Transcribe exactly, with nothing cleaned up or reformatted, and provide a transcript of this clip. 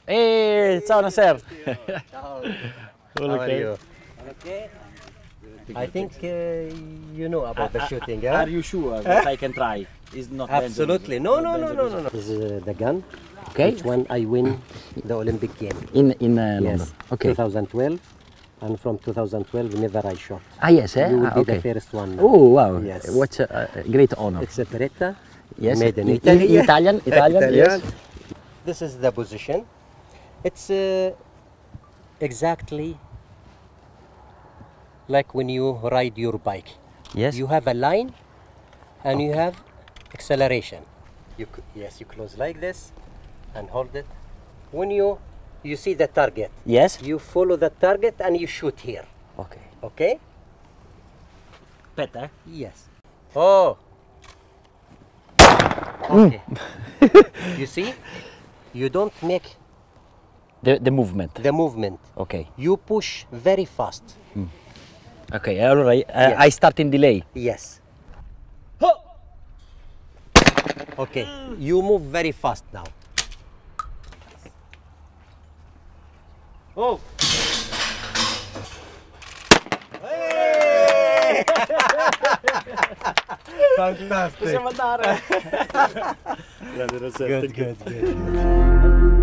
Eh, ciao Nasser. Ciao. All How are okay? you? Okay. I think uh, you know about the shooting, huh? Are you sure that I can try? It's not Absolutely. No, no, no, no, no, no. This is uh, the gun. Okay. Which one I win the Olympic game? In in uh, London. Yes. Okay. twenty twelve. And from two thousand twelve, never I shot. Ah yes, eh? You will Ah, be okay. the first one. Oh wow. Yes. What a, a great honor. It's a Beretta. Yes. Made in In- Italy. in Italian, Italian, yes. This is the position. It's uh, exactly like when you ride your bike. Yes. You have a line and you have acceleration. You c- yes, you close like this and hold it. When you you see the target, Yes. you follow the target and you shoot here. Okay. Okay? Better. Yes. Oh. Okay. You see? You don't make The the movement. the movement. Okay. You push very fast. Okay. Allora I, Yes. I start in delay. Yes. Okay. You move very fast now. Oh. Fantastic. Possiamo andare. Good, good, good.